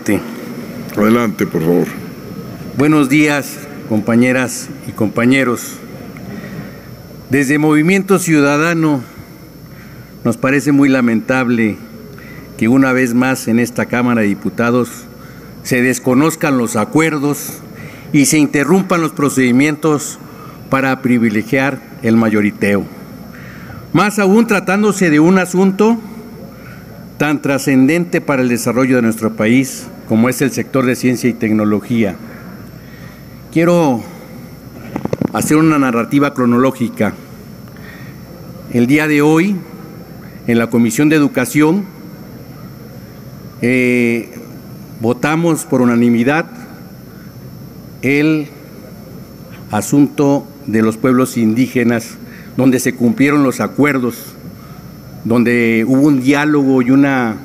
presidente. Adelante, por favor. Buenos días, compañeras y compañeros. Desde Movimiento Ciudadano nos parece muy lamentable que una vez más en esta Cámara de Diputados se desconozcan los acuerdos y se interrumpan los procedimientos para privilegiar el mayoriteo. Más aún tratándose de un asunto tan trascendente para el desarrollo de nuestro país como es el sector de ciencia y tecnología. Quiero hacer una narrativa cronológica. El día de hoy, en la Comisión de Educación, votamos por unanimidad el asunto de los pueblos indígenas, donde se cumplieron los acuerdos, donde hubo un diálogo y una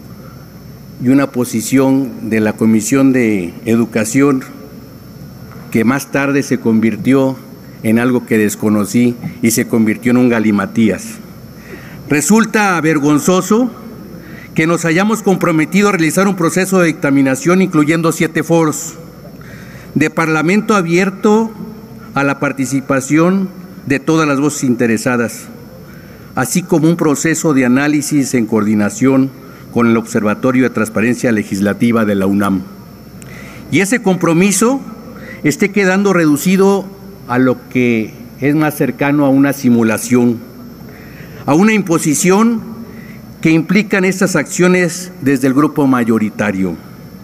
posición de la Comisión de Educación que más tarde se convirtió en algo que desconocí y se convirtió en un galimatías. Resulta vergonzoso que nos hayamos comprometido a realizar un proceso de dictaminación incluyendo 7 foros de parlamento abierto a la participación de todas las voces interesadas, así como un proceso de análisis en coordinación con el Observatorio de Transparencia Legislativa de la UNAM. Y ese compromiso esté quedando reducido a lo que es más cercano a una simulación, a una imposición que implican estas acciones desde el grupo mayoritario.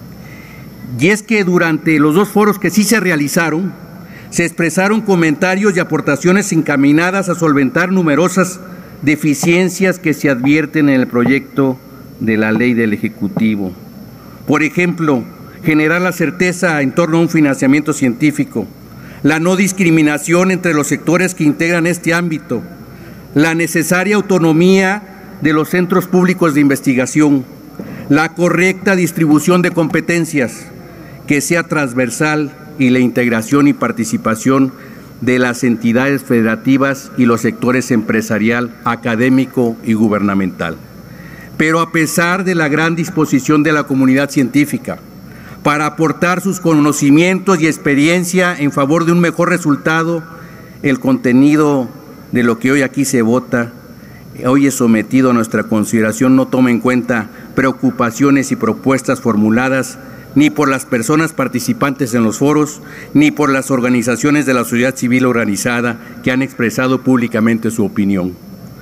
Y es que durante los 2 foros que sí se realizaron, se expresaron comentarios y aportaciones encaminadas a solventar numerosas deficiencias que se advierten en el proyecto de la ley del Ejecutivo. Por ejemplo, generar la certeza en torno a un financiamiento científico, la no discriminación entre los sectores que integran este ámbito, la necesaria autonomía de los centros públicos de investigación, la correcta distribución de competencias, que sea transversal y la integración y participación de las entidades federativas y los sectores empresarial, académico y gubernamental. Pero a pesar de la gran disposición de la comunidad científica para aportar sus conocimientos y experiencia en favor de un mejor resultado, el contenido de lo que hoy aquí se vota, hoy es sometido a nuestra consideración, no toma en cuenta preocupaciones y propuestas formuladas ni por las personas participantes en los foros, ni por las organizaciones de la sociedad civil organizada que han expresado públicamente su opinión,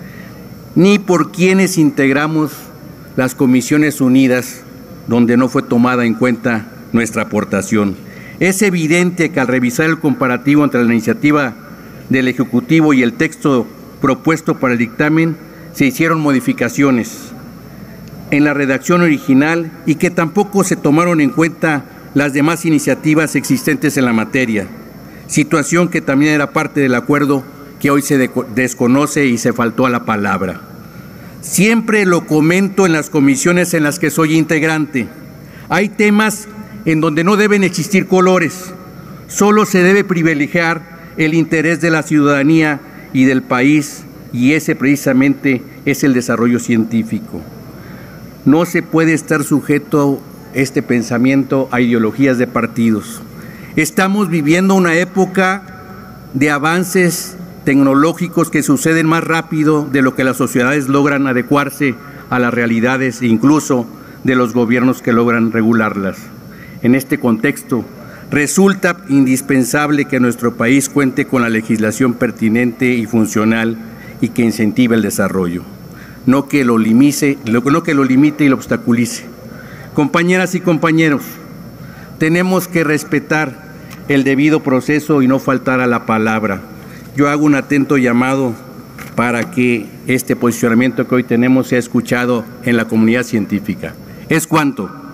ni por quienes integramos las Comisiones Unidas, donde no fue tomada en cuenta nuestra aportación. Es evidente que al revisar el comparativo entre la iniciativa del Ejecutivo y el texto propuesto para el dictamen, se hicieron modificaciones en la redacción original y que tampoco se tomaron en cuenta las demás iniciativas existentes en la materia, situación que también era parte del acuerdo que hoy se desconoce y se faltó a la palabra. Siempre lo comento en las comisiones en las que soy integrante. Hay temas en donde no deben existir colores, solo se debe privilegiar el interés de la ciudadanía y del país, y ese precisamente es el desarrollo científico. No se puede estar sujeto este pensamiento a ideologías de partidos. Estamos viviendo una época de avances tecnológicos que suceden más rápido de lo que las sociedades logran adecuarse a las realidades e incluso de los gobiernos que logran regularlas. En este contexto, resulta indispensable que nuestro país cuente con la legislación pertinente y funcional y que incentive el desarrollo, no que lo limite y lo obstaculice. Compañeras y compañeros, tenemos que respetar el debido proceso y no faltar a la palabra. Yo hago un atento llamado para que este posicionamiento que hoy tenemos sea escuchado en la comunidad científica. Es cuanto.